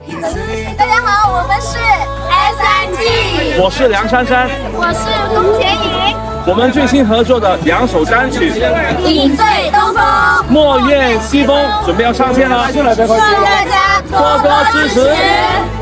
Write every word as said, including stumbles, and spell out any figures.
大家好，我们是 S N G， 我是梁珊珊， 我是龚洁莹。 我们最新合作的两首单曲 《饮醉东风》、 《墨艳西风》准备要上线了，希望大家多多支持。